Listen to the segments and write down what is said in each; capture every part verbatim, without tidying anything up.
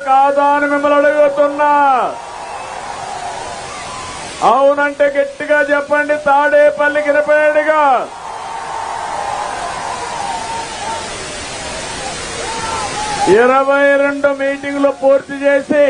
కాదా అని మిమ్మల్ని అడుగుతున్నా. అవునంటే గట్టిగా చెప్పండి. తాడేపల్లికి రిపేర్డ్గా ఇరవై రెండు మీటింగ్లు పూర్తి చేసి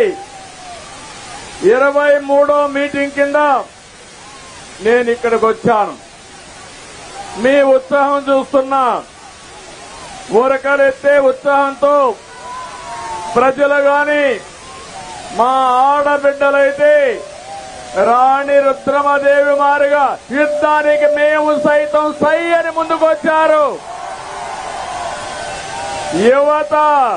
ఇరవై మూడో మీటింగ్ కింద నేను ఇక్కడికి వచ్చాను. మీ ఉత్సాహం చూస్తున్నా. ఊరకలెత్తే ఉత్సాహంతో ప్రజలు గాని మా ఆడబిడ్డలైతే రాణి రుద్రమదేవి మారిగా యుద్ధానికి మేము సైతం సై అని ముందుకొచ్చారు. యువత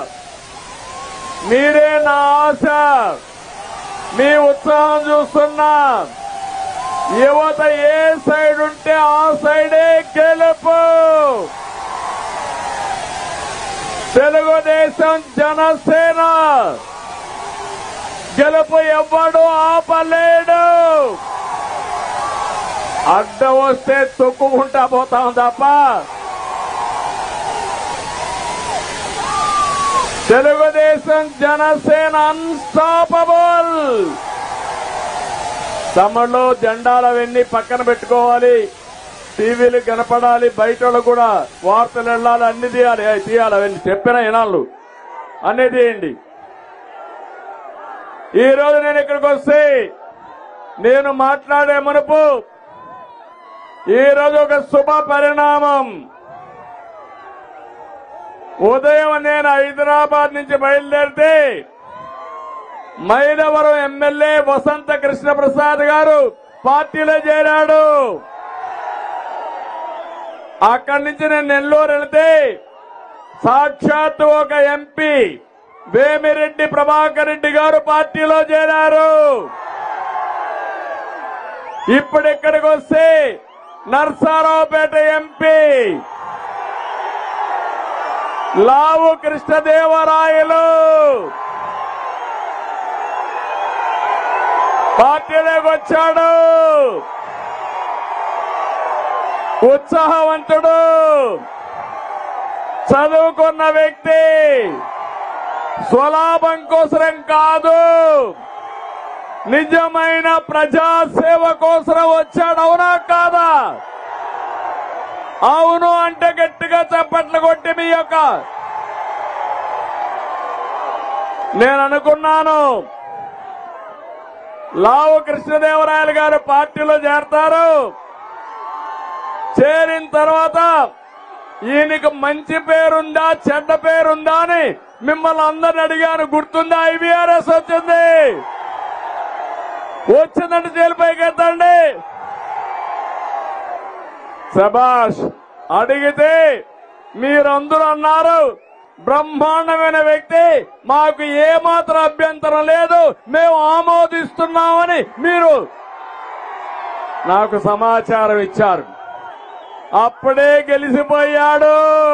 మీరే నా ఆశ. మీ ఉత్సాహం చూస్తున్నా. యువత ఏ సైడ్ ఉంటే ఆ సైడే గెలుపు. తెలుగుదేశం జనసేన గెలుపు ఎవ్వడు ఆపలేడు. అడ్డ వస్తే తొక్కుకుంటా పోతాం తప్ప తెలుగుదేశం జనసేన అన్స్టాపబుల్. తమలో జెండాలవన్నీ పక్కన పెట్టుకోవాలి. టీవీలు కనపడాలి. బయట కూడా వార్తలు వెళ్ళాలి. అన్ని తీయాలి. తీయాలి అవన్నీ చెప్పిన ఇనాళ్ళు అన్ని తీయండి. ఈ రోజు నేను ఇక్కడికి వస్తే నేను మాట్లాడే మునుపు ఈ రోజు ఒక శుభ పరిణామం. ఉదయం నేను హైదరాబాద్ నుంచి బయలుదేరితే మైలవరం ఎమ్మెల్యే వసంత కృష్ణ ప్రసాద్ గారు పార్టీలో చేరాడు. అక్కడి నుంచి నేను నెల్లూరు వెళితే సాక్షాత్తు ఒక ఎంపీ వేమిరెడ్డి ప్రభాకర్ రెడ్డి గారు పార్టీలో చేరారు. ఇప్పుడు ఇక్కడికి వస్తే నర్సారావుపేట ఎంపీ లావు కృష్ణదేవరాయలు పార్టీలోకి వచ్చాడు. ఉత్సాహవంతుడు, చదువుకున్న వ్యక్తి, స్వలాభం కోసరం కాదు, నిజమైన ప్రజాసేవ కోసం వచ్చాడు. అవునా కాదా? అవును అంటే గట్టిగా చప్పట్లు కొట్టి మీ యొక్క నేను అనుకున్నాను లావు కృష్ణదేవరాయలు గారు పార్టీలో చేరతారు. చేరిన తర్వాత ఈయనకు మంచి పేరుందా చెడ్డ పేరుందా అని మిమ్మల్ని అందరిని అడిగాను. గుర్తుందా? ఐవీఆర్ఎస్ వచ్చింది. వచ్చిందంటే జైలుపైకి ఎత్తండి. శభాష్. అడిగితే మీరందరూ అన్నారు బ్రహ్మాండమైన వ్యక్తి, మాకు ఏమాత్రం అభ్యంతరం లేదు, మేము ఆమోదిస్తున్నామని మీరు నాకు సమాచారం ఇచ్చారు. అప్పుడే గెలిచిపోయాడు.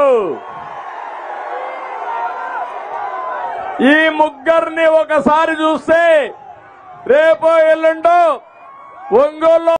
ఈ ముగ్గురిని ఒకసారి చూస్తే రేపో ఎల్లుండో ఒంగోలు